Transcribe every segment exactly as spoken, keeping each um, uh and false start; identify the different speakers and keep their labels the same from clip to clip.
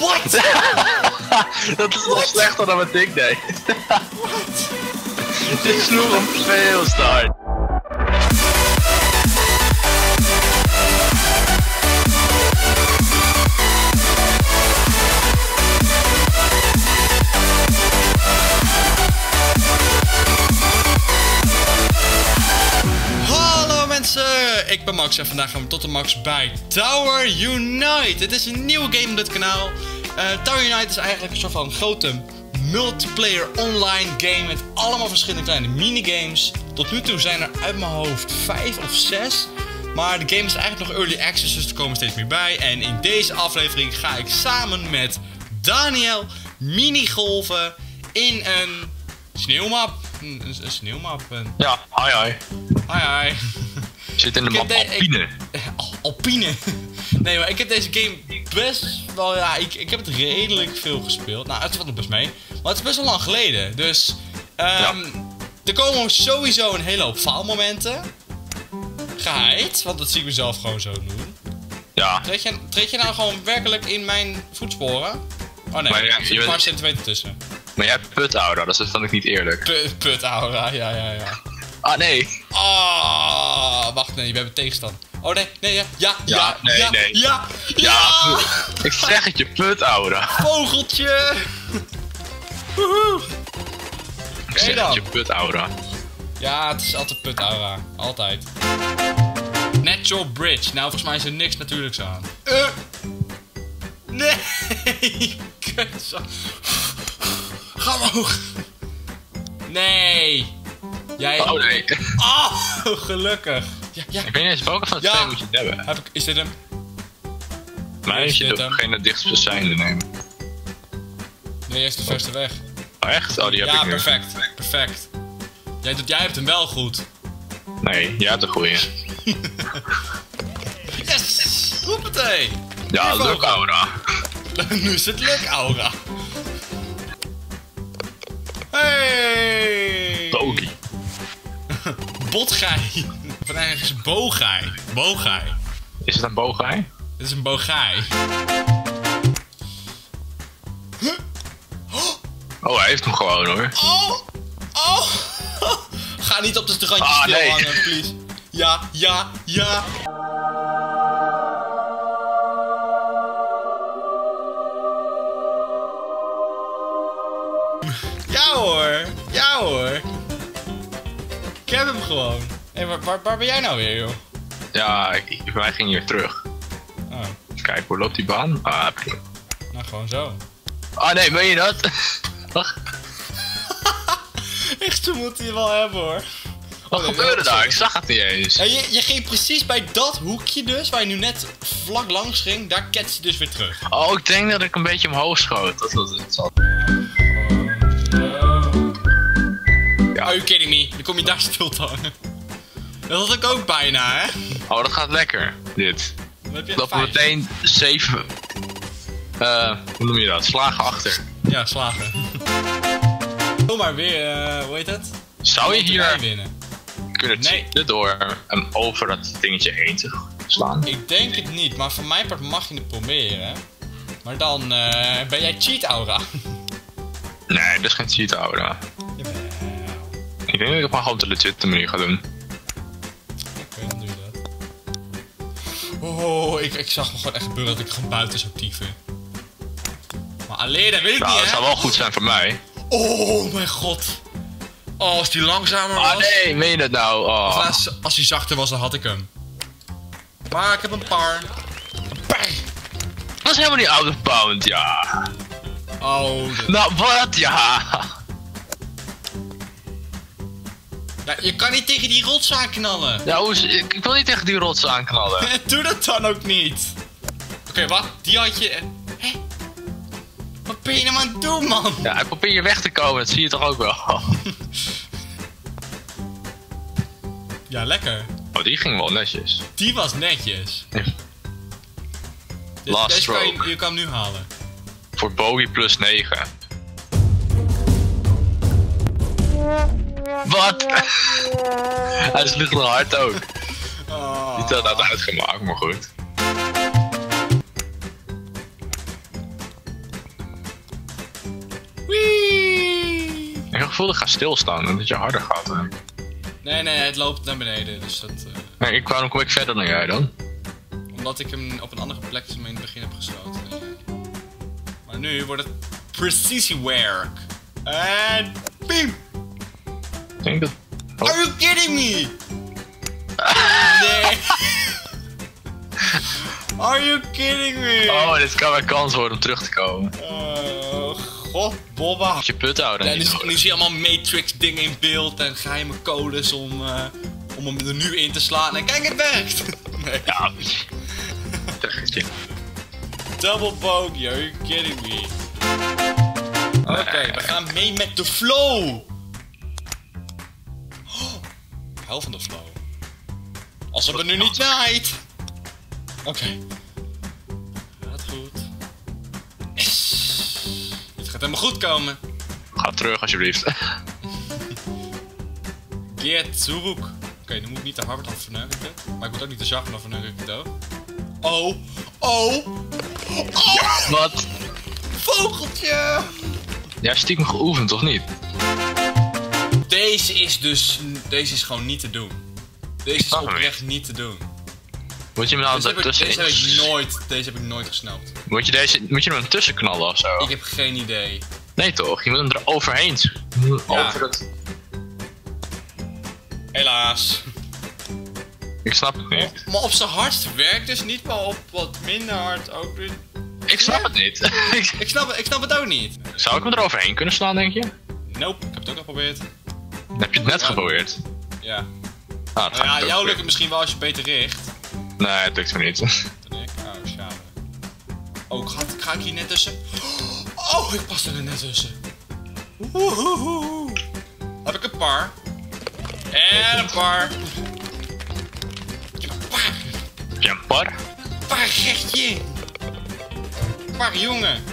Speaker 1: What?
Speaker 2: Dat is nog slechter dan wat ik deed.
Speaker 1: What?
Speaker 2: Dit sloeg hem veel te hard.
Speaker 1: Ik ben Max en vandaag gaan we tot de max bij Tower Unite. Het is een nieuwe game op dit kanaal. Uh, Tower Unite is eigenlijk een soort van grote multiplayer online game met allemaal verschillende kleine minigames. Tot nu toe zijn er uit mijn hoofd vijf of zes. Maar de game is eigenlijk nog early access, dus er komen steeds meer bij. En in deze aflevering ga ik samen met Daniel minigolven in een sneeuwmap. Een, een, een sneeuwmap. Een...
Speaker 2: Ja, hi hi.
Speaker 1: Hi hi.
Speaker 2: Zit in de map Alpine.
Speaker 1: Ik, Alpine. Nee, maar ik heb deze game best wel, ja, ik, ik heb het redelijk veel gespeeld. Nou, het valt er best mee. Maar het is best wel lang geleden. Dus, um, ja. Er komen sowieso een hele hoop faalmomenten. Geheid, want dat zie ik mezelf gewoon zo doen.
Speaker 2: Ja.
Speaker 1: Treed je, treed je nou gewoon werkelijk in mijn voetsporen? Oh nee,
Speaker 2: maar ja,
Speaker 1: er zit een paar centimeter tussen.
Speaker 2: Maar jij hebt put aura, dus dat vind ik niet eerlijk.
Speaker 1: Put, put aura, ja, ja, ja.
Speaker 2: Ah, nee.
Speaker 1: Ah, wacht, nee, we hebben tegenstand. Oh, nee, nee, ja, ja, ja,
Speaker 2: ja, nee,
Speaker 1: ja,
Speaker 2: nee.
Speaker 1: ja, ja,
Speaker 2: ja. Ik zeg het je, put aura.
Speaker 1: Vogeltje. Woehoe.
Speaker 2: Ik zeg het je, put aura.
Speaker 1: Ja, het is altijd put aura. Altijd. Natural bridge. Nou, volgens mij is er niks natuurlijks aan. Uh. Nee. Kut. Ga omhoog. Nee. Jij...
Speaker 2: Oh nee.
Speaker 1: Oh, gelukkig. Ja, ja.
Speaker 2: Ik weet niet eens welke van het
Speaker 1: ja.
Speaker 2: twee moet je het hebben.
Speaker 1: Heb ik... Is dit hem?
Speaker 2: Maar is je doet degene het dichtstbijzijnde nemen.
Speaker 1: Nee, is de verste weg.
Speaker 2: Oh echt? Oh, die heb
Speaker 1: ja,
Speaker 2: ik nu.
Speaker 1: perfect. Perfect. Jij, doet, jij hebt hem wel goed.
Speaker 2: Nee, jij hebt een goeie.
Speaker 1: Yes! Hoppatee!
Speaker 2: Ja, luk aura.
Speaker 1: Nu is het luk aura. Hey!
Speaker 2: Bogie.
Speaker 1: Botgai. Van eigenlijk is het bogai. Bogai.
Speaker 2: Is het een bogai?
Speaker 1: Dit is een bogai.
Speaker 2: Oh, hij heeft hem gewoon hoor.
Speaker 1: Oh! Oh! Ga niet op de strandje
Speaker 2: ah,
Speaker 1: stil
Speaker 2: nee.
Speaker 1: hangen, please. Ja, ja, ja. Ja hoor, ja hoor. Ik heb hem gewoon. Hé, hey, waar, waar, waar ben jij nou weer, joh?
Speaker 2: Ja, ik, wij gingen hier terug.
Speaker 1: Oh.
Speaker 2: Kijk, hoe loopt die baan? Ah, prima.
Speaker 1: Nou, gewoon zo.
Speaker 2: Ah nee, meen je dat? Wacht.
Speaker 1: Echt, zo moet hij wel hebben hoor.
Speaker 2: Wat
Speaker 1: oh, nee,
Speaker 2: gebeurde daar?
Speaker 1: sorry.
Speaker 2: Ik zag het niet eens.
Speaker 1: Ja, je, je ging precies bij dat hoekje dus, waar je nu net vlak langs ging, daar ketst je dus weer terug.
Speaker 2: Oh, ik denk dat ik een beetje omhoog schoot. Dat was het. Zal...
Speaker 1: Ja. Are you kidding me? Dan kom je daar stil te hangen. Dat had ik ook bijna, hè?
Speaker 2: Oh, dat gaat lekker, dit.
Speaker 1: Dan heb je
Speaker 2: Lopen we meteen zeven... Uh, hoe noem je dat? Slagen achter.
Speaker 1: Ja, slagen. Kom maar weer, uh, hoe heet het?
Speaker 2: Zou je hier
Speaker 1: winnen?
Speaker 2: kunnen cheaten nee. door hem over dat dingetje heen te slaan?
Speaker 1: Ik denk het niet, maar van mijn part mag je het proberen. Maar dan uh, ben jij cheat aura.
Speaker 2: Nee, dat is geen cheat aura.
Speaker 1: Jawel.
Speaker 2: Ik denk dat ik het maar gewoon op de legit manier ga doen.
Speaker 1: Oké, okay, dan doe je dat. Oh, ik, ik zag me gewoon echt gebeuren dat ik gewoon buiten zou tieven. Maar alleen, dat weet ik
Speaker 2: nou,
Speaker 1: niet, hè?
Speaker 2: Dat zou wel goed zijn voor mij.
Speaker 1: Oh mijn god. Oh, als die langzamer was.
Speaker 2: Ah nee, meen je dat nou? Oh.
Speaker 1: Als, als die zachter was, dan had ik hem. Maar ik heb een paar. Een paar.
Speaker 2: Dat is helemaal niet out of bound, ja.
Speaker 1: Oh. De...
Speaker 2: Nou, wat? Ja.
Speaker 1: Ja, je kan niet tegen die rots aanknallen.
Speaker 2: Ja, hoe is... ik, ik wil niet tegen die rots aanknallen.
Speaker 1: Doe dat dan ook niet. Oké, okay, wat? Die had je... Hé? Wat ben je nou aan het doen, man?
Speaker 2: Ja, hij probeert hier weg te komen, dat zie je toch ook wel.
Speaker 1: Ja, lekker.
Speaker 2: Oh, die ging wel netjes.
Speaker 1: Die was netjes.
Speaker 2: Ja.
Speaker 1: Dus
Speaker 2: Last
Speaker 1: deze kan je,
Speaker 2: stroke.
Speaker 1: je kan hem nu halen.
Speaker 2: Voor bogey plus negen. Wat? Hij is lucht hard ook.
Speaker 1: Oh.
Speaker 2: Niet dat dat uitgemaakt, maar goed. gevoel dat ik ga stilstaan en dat je harder gaat. Hè.
Speaker 1: Nee, nee, het loopt naar beneden, dus dat... Uh...
Speaker 2: Nee, ik, waarom kom ik verder dan jij dan?
Speaker 1: Omdat ik hem op een andere plek in het begin heb gesloten. Maar nu wordt het precisiewerk. En... Biem!
Speaker 2: Ik denk dat... Oh.
Speaker 1: Are you kidding me? Nee. Are you kidding me?
Speaker 2: Oh, dit kan mijn kans worden om terug te komen.
Speaker 1: Oh, god, Bobba.
Speaker 2: Moet je put houden.
Speaker 1: Ja, nu, nu zie je allemaal Matrix dingen in beeld en geheime codes om, uh, om hem er nu in te slaan. En kijk, het werkt! Nee.
Speaker 2: Ja, teggetje.
Speaker 1: Double bogey, are you kidding me? Oké, okay, we gaan mee met de flow! Oh, hou van de flow. Als we er nu niet naait! Oké. Okay. Gaat goed. Yes. Dit gaat helemaal goed komen.
Speaker 2: Ga terug alsjeblieft.
Speaker 1: Get terug. Oké, okay, nu moet ik niet te hard dan verneuken. Maar ik moet ook niet te zacht dan verneuken ik het ook. Oh. Oh. Oh.
Speaker 2: Ja, wat?
Speaker 1: Vogeltje.
Speaker 2: Ja, stiekem geoefend of niet?
Speaker 1: Deze is dus... Deze is gewoon niet te doen. Deze is oprecht niet te doen.
Speaker 2: Moet je hem nou
Speaker 1: deze
Speaker 2: tussen...
Speaker 1: Deze heb ik nooit... Deze heb ik nooit gesnapt.
Speaker 2: Moet je, deze, moet je hem tussen knallen of zo?
Speaker 1: Ik heb geen idee.
Speaker 2: Nee toch? Je moet hem er overheen. Ja. Over het...
Speaker 1: Helaas.
Speaker 2: Ik snap het niet.
Speaker 1: Maar op zijn hardst werkt dus niet, maar op wat minder hard ook weer.
Speaker 2: Ik snap ja. het niet.
Speaker 1: ik, snap het, ik snap het ook niet.
Speaker 2: Zou ik hem er overheen kunnen slaan, denk je?
Speaker 1: Nope, ik heb het ook al geprobeerd.
Speaker 2: Heb je het net ja. geprobeerd?
Speaker 1: Ja.
Speaker 2: Ah,
Speaker 1: nou ja, jou lukt het misschien wel als je beter richt.
Speaker 2: Nee, het lukt me niet.
Speaker 1: Dan ik? Oh, schade. Oh, ga, ga ik hier net tussen? Oh, ik pas er net tussen. Woehoehoe. Heb ik een paar? En een paar. Paar.
Speaker 2: Heb je een par?
Speaker 1: Paar gechtje. Paar jongen.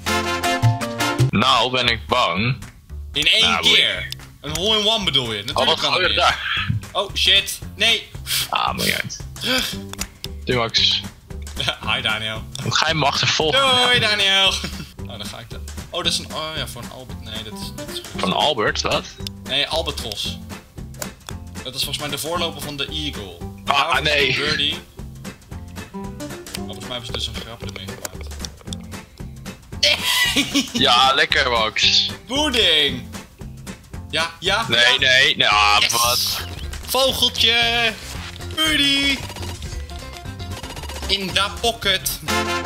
Speaker 2: Nou ben ik bang.
Speaker 1: In één nou, keer. Een hole-in-one bedoel je? Natuurlijk
Speaker 2: oh, wat
Speaker 1: kan het
Speaker 2: daar?
Speaker 1: Oh shit. Nee.
Speaker 2: Ah, maar uit.
Speaker 1: Terug.
Speaker 2: Max.
Speaker 1: Hi Daniel.
Speaker 2: Wat ga je me achtervolgen?
Speaker 1: Doei Daniel. Oh, dan ga ik dat. Oh, dat is een... Oh ja, voor een Albert. Nee, dat is... Dat is
Speaker 2: van Albert, wat?
Speaker 1: Nee, Albatros. Dat is volgens mij de voorloper van de Eagle.
Speaker 2: Ah, nee.
Speaker 1: Birdie. Oh, volgens mij hebben ze dus een grap ermee gemaakt.
Speaker 2: Ja, lekker Max.
Speaker 1: Pudding. Ja, ja.
Speaker 2: Nee,
Speaker 1: ja.
Speaker 2: nee. Nou,
Speaker 1: yes.
Speaker 2: wat?
Speaker 1: Vogeltje. Birdie. In de pocket.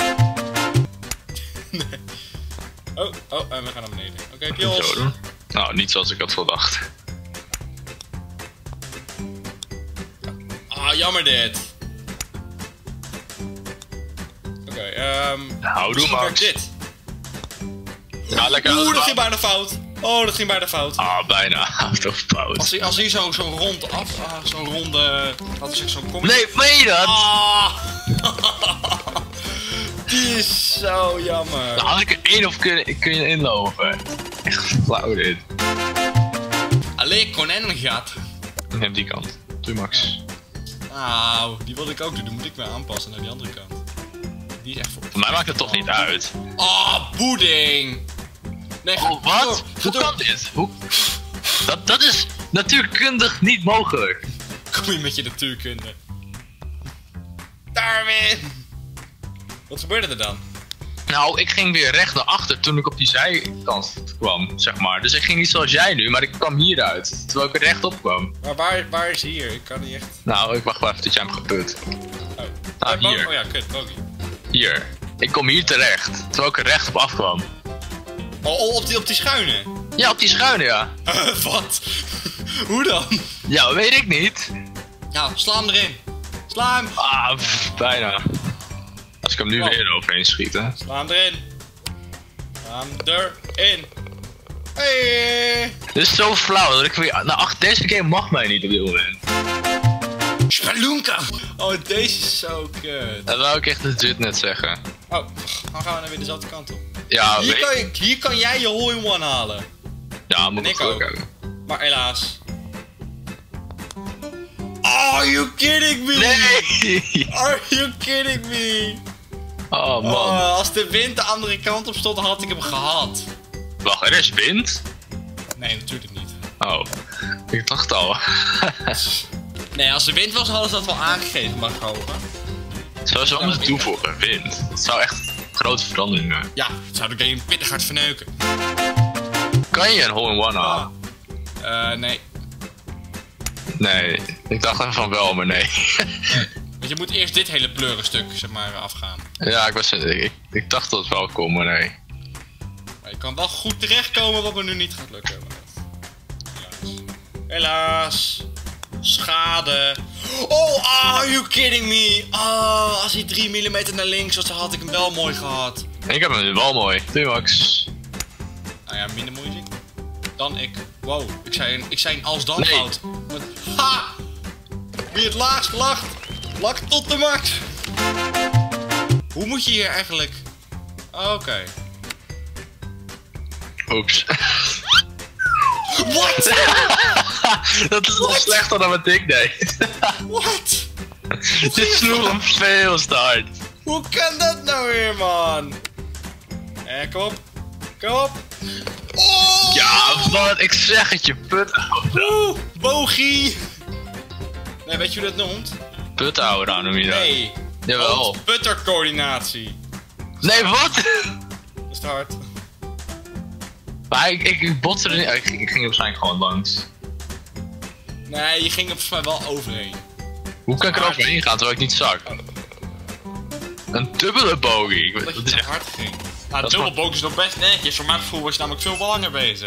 Speaker 1: Nee. Oh, oh, en we gaan naar beneden. Oké, okay, Piols.
Speaker 2: Nou, niet zoals ik had verwacht.
Speaker 1: Ah, jammer dit. Oké, okay, ehm... Um,
Speaker 2: nou, doe maar.
Speaker 1: dit.
Speaker 2: Ja, lekker.
Speaker 1: Oeh, dat ging bijna fout. Oh, dat ging bijna fout.
Speaker 2: Ah, bijna out of fout.
Speaker 1: Als hij, als hij zo, zo rond af, ah, zo'n ronde... Laten we zeggen, zo'n kom.
Speaker 2: Nee, meen je dat?
Speaker 1: Ah. Die is zo jammer.
Speaker 2: Nou, als ik er één op kun, kun je inlopen. Echt flauw dit.
Speaker 1: Alleen konijn gaat.
Speaker 2: Ik neem die kant. Doe Max.
Speaker 1: Nou, die wilde ik ook doen. Die moet ik weer aanpassen naar die andere kant. Die is echt voor...
Speaker 2: Voor mij maakt het toch niet uit.
Speaker 1: Oh, pudding. Nee,
Speaker 2: oh, wat? Hoe kan dit? Hoe... Dat, dat is natuurkundig niet mogelijk.
Speaker 1: Kom je met je natuurkunde. Darwin! Wat gebeurde er dan?
Speaker 2: Nou, ik ging weer recht naar achter toen ik op die zijkant kwam, zeg maar. Dus ik ging niet zoals jij nu, maar ik kwam hieruit. Terwijl ik er rechtop kwam.
Speaker 1: Maar waar, waar is hier? Ik kan niet echt...
Speaker 2: Nou, ik wacht wel even tot jij hem geput.
Speaker 1: Oh,
Speaker 2: nou,
Speaker 1: ja,
Speaker 2: hier.
Speaker 1: Oh ja, kut, bogey.
Speaker 2: Hier. Ik kom hier terecht, terwijl ik er rechtop afkwam.
Speaker 1: Oh, oh, op die, op die schuine?
Speaker 2: Ja, op die schuine, ja.
Speaker 1: Uh, wat? Hoe dan?
Speaker 2: Ja, weet ik niet.
Speaker 1: Nou, sla hem erin. Sla hem.
Speaker 2: Ah, pff, bijna. Als ik hem nu oh. weer overheen schiet, hè.
Speaker 1: Sla hem erin. Sla hem erin. Hey.
Speaker 2: Dit is zo flauw dat ik weer... Nou, ach, deze game mag mij niet op dit moment.
Speaker 1: Spelunka! Oh, deze is zo kut.
Speaker 2: Dat wou ik echt legit net zeggen.
Speaker 1: Oh, dan gaan we dan weer dezelfde kant op.
Speaker 2: Ja,
Speaker 1: hier, kan je, hier kan jij je hole-in-one halen.
Speaker 2: Ja, moet ik ook hebben.
Speaker 1: Maar helaas. Are you kidding me?
Speaker 2: Nee!
Speaker 1: Are you kidding me?
Speaker 2: Oh man.
Speaker 1: Oh, als de wind de andere kant op stond, dan had ik hem gehad.
Speaker 2: Wacht, er is wind?
Speaker 1: Nee, natuurlijk niet.
Speaker 2: Oh, ik dacht al.
Speaker 1: Nee, als de wind was, hadden ze dat wel aangegeven, maar gehogen.
Speaker 2: Zou ze anders toevoegen, wind. Dat zou echt grote veranderingen.
Speaker 1: Ja, het zou de game pittig hard verneuken.
Speaker 2: Kan je een hole-in-one halen?
Speaker 1: Eh, uh, nee.
Speaker 2: Nee, ik dacht even van wel, maar nee.
Speaker 1: nee. Want je moet eerst dit hele pleurenstuk, zeg maar, afgaan.
Speaker 2: Ja, ik, was, ik, ik dacht dat het wel kon, maar nee.
Speaker 1: Maar je kan wel goed terechtkomen wat me nu niet gaat lukken. Helaas. Helaas. Schade. Oh, are you kidding me? Oh, als hij drie millimeter naar links was, dan had ik hem wel mooi gehad.
Speaker 2: Ik heb hem wel mooi. Max.
Speaker 1: Nou ja, minder moeilijk dan ik. Wow, ik zei, ik zei een als dan
Speaker 2: nee.
Speaker 1: fout. Ha! Wie het laagst lacht, lacht tot de max. Hoe moet je hier eigenlijk... Oké. Okay.
Speaker 2: Oeps.
Speaker 1: What?
Speaker 2: Dat is nog slechter dan wat ik deed.
Speaker 1: What?
Speaker 2: Dit sloeg hem veel te hard.
Speaker 1: Hoe kan dat nou weer, man? Eh, kom op. Kom op. Oh!
Speaker 2: Ja, wat? Ik zeg het je, put.
Speaker 1: Oeh, bogie. Nee, weet je hoe dat noemt?
Speaker 2: Put-aura noem je dat?
Speaker 1: Nee.
Speaker 2: Jawel.
Speaker 1: Puttercoördinatie.
Speaker 2: Nee, wat?
Speaker 1: Dat is te hard.
Speaker 2: Maar ik, ik, ik botste er niet. Ik, ik ging er waarschijnlijk gewoon langs.
Speaker 1: Nee, je ging er volgens mij wel overheen.
Speaker 2: Hoe kan ik er overheen gaan terwijl ik niet zag? Een dubbele bogie. Ik,
Speaker 1: dat
Speaker 2: dat
Speaker 1: je
Speaker 2: is
Speaker 1: te
Speaker 2: echt...
Speaker 1: hard ging. Nou, dubbele bogie is nog best netjes. Voor mijn gevoel was je namelijk veel langer bezig.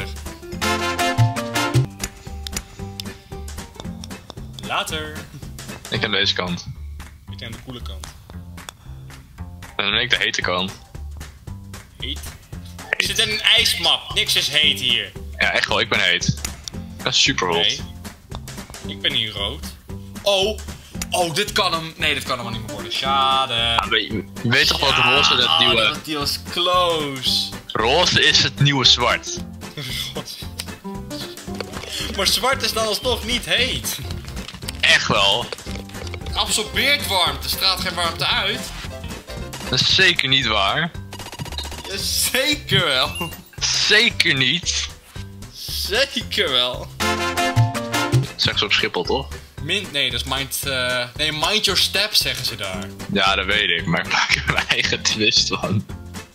Speaker 1: Later.
Speaker 2: Ik aan deze kant.
Speaker 1: Ik aan de koele kant.
Speaker 2: En dan ben ik de hete kant.
Speaker 1: Heet? Ik zit in een ijsmap. Niks is heet hier.
Speaker 2: Ja, echt wel. Ik ben heet. Dat is super hot.
Speaker 1: Nee. Ik ben hier rood. Oh. Oh, dit kan hem... Nee, dit kan hem niet meer worden. Schade.
Speaker 2: Ja, weet je, je weet toch wat roze het
Speaker 1: oh,
Speaker 2: nieuwe...
Speaker 1: Dat, die was close.
Speaker 2: Roze is het nieuwe zwart.
Speaker 1: God. Maar zwart is dan alsnog niet heet.
Speaker 2: Echt wel.
Speaker 1: Het absorbeert warmte, straalt geen warmte uit.
Speaker 2: Dat is zeker niet waar.
Speaker 1: Ja, zeker wel.
Speaker 2: Zeker niet.
Speaker 1: Zeker wel.
Speaker 2: Zeg ze op Schiphol, toch?
Speaker 1: Min, nee, dat is mind... Uh, nee, mind your step zeggen ze daar.
Speaker 2: Ja, dat weet ik, maar ik maak er mijn eigen twist van.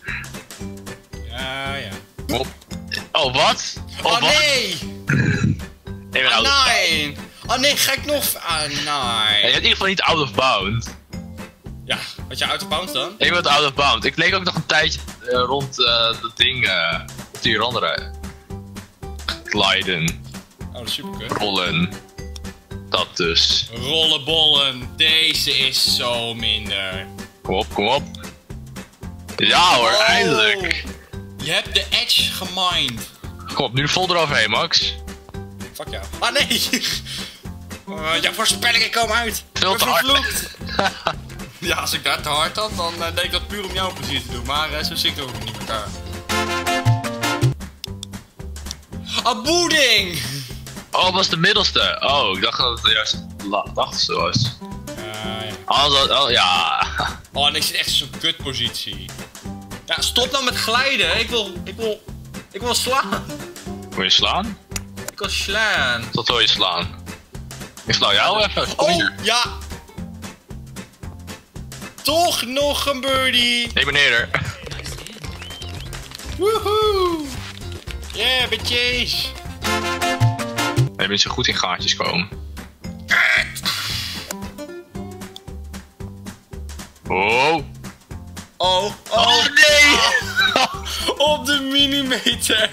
Speaker 1: Ja, ja.
Speaker 2: Op. Oh, wat? Oh,
Speaker 1: Oh,
Speaker 2: wat?
Speaker 1: nee!
Speaker 2: Nee,
Speaker 1: Ah, nee! Oh nee, ga ik nog... Ah, nee.
Speaker 2: Ja, je hebt in ieder geval niet out of bound.
Speaker 1: Ja, had je out of bounds dan?
Speaker 2: Ik ben out of bound. Ik leek ook nog een tijdje uh, rond uh, dat ding, uh, op die andere. Gliden.
Speaker 1: Oh, dat is super kut.
Speaker 2: Rollen. Dat dus.
Speaker 1: Rollenbollen, deze is zo minder.
Speaker 2: Kom op, kom op. Ja hoor,
Speaker 1: Oh,
Speaker 2: eindelijk.
Speaker 1: Je hebt de edge gemined.
Speaker 2: Kom op, nu vol eroverheen, Max.
Speaker 1: Fuck jou. Ah nee! Uh, jouw voorspellingen komen uit.
Speaker 2: Veel te hard.
Speaker 1: Ja, als ik daar te hard had, dan uh, denk ik dat puur om jouw plezier te doen. Maar uh, zo zitten we ook niet met elkaar. Ah, boeding!
Speaker 2: Oh, dat was de middelste. Oh, ik dacht dat het juist de achterste was.
Speaker 1: Uh, ja.
Speaker 2: Oh, dat, oh, ja.
Speaker 1: Oh, en ik zit echt in zo'n kutpositie. Ja, stop nou met glijden. Ik wil, ik wil, ik wil slaan.
Speaker 2: Wil je slaan?
Speaker 1: Ik wil slaan.
Speaker 2: Tot wil je slaan? Ik sla jou even. Kom
Speaker 1: Oh,
Speaker 2: hier.
Speaker 1: ja. Toch nog een birdie.
Speaker 2: Nee, meneer.
Speaker 1: Woehoe. Yeah, bitches.
Speaker 2: Je bent zo goed in gaatjes komen. Oh.
Speaker 1: Oh, oh,
Speaker 2: Oh nee!
Speaker 1: op de millimeter.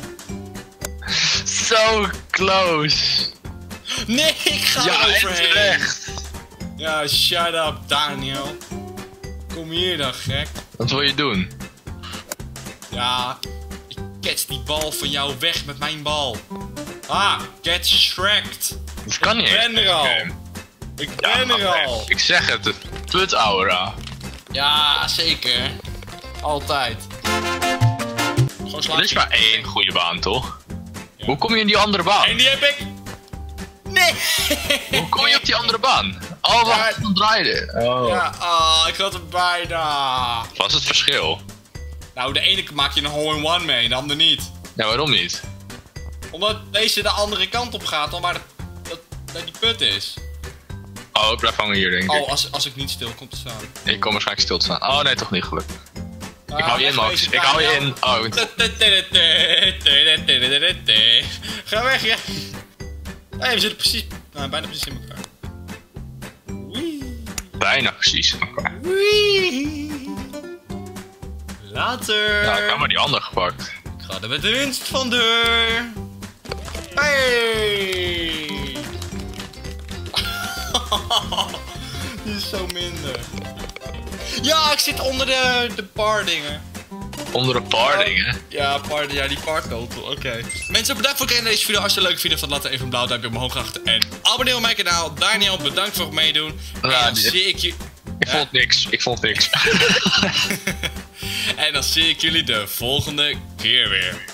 Speaker 2: So close.
Speaker 1: Nee, ik ga
Speaker 2: Ja,
Speaker 1: er
Speaker 2: en
Speaker 1: overheen.
Speaker 2: terecht.
Speaker 1: Ja, shut up, Daniel. Kom hier dan, gek.
Speaker 2: Wat wil je doen?
Speaker 1: Ja, ik catch die bal van jou weg met mijn bal. Ah, get shreked.
Speaker 2: Dat kan niet.
Speaker 1: Ik ben er al.
Speaker 2: Oké.
Speaker 1: Ik
Speaker 2: Ja,
Speaker 1: ben er
Speaker 2: maar
Speaker 1: al.
Speaker 2: Ik zeg het, de put-aura.
Speaker 1: Ja, zeker. Altijd. Gewoon slaan.
Speaker 2: Er is maar één goede baan, toch?
Speaker 1: Ja.
Speaker 2: Hoe kom je in die andere baan?
Speaker 1: En die heb ik. Nee.
Speaker 2: Hoe kom je op die andere baan? Oh, wacht, dan draaide. Oh.
Speaker 1: Ja, ah, ik had hem bijna.
Speaker 2: Wat is het verschil?
Speaker 1: Nou, de ene maak je een hole-in-one mee, de andere niet.
Speaker 2: Ja, waarom niet?
Speaker 1: Omdat deze de andere kant op gaat dan waar, de, dat, waar die put is.
Speaker 2: Oh, ik blijf hangen hier, denk ik.
Speaker 1: Oh, als, als ik niet stil kom te staan.
Speaker 2: Ik kom waarschijnlijk stil te staan. Oh, nee, toch niet, gelukkig.
Speaker 1: Ah,
Speaker 2: Ik hou je in, Max. Ik hou je in. Oh,
Speaker 1: ga weg, ja. Nee, we zitten precies... Nou, bijna precies in elkaar. Wee.
Speaker 2: bijna precies. Okay.
Speaker 1: Wee. Later.
Speaker 2: Ja, ik heb maar die andere gepakt.
Speaker 1: Ik ga er met de winst van deur. Hey. Die is zo minder. Ja, ik zit onder de, de bar dingen.
Speaker 2: Onder een paar
Speaker 1: Oh,
Speaker 2: dingen.
Speaker 1: Ja, par, ja, die parkotel. Oké. Okay. Mensen, bedankt voor het kijken naar deze video. Als je het leuk vindt, dan laat even een blauw duimpje omhoog achter. En abonneer op mijn kanaal. Daniel, bedankt voor het meedoen. En
Speaker 2: Ja,
Speaker 1: dan
Speaker 2: die...
Speaker 1: zie ik je...
Speaker 2: Ik
Speaker 1: ja.
Speaker 2: vond niks. Ik vond niks.
Speaker 1: En dan zie ik jullie de volgende keer weer.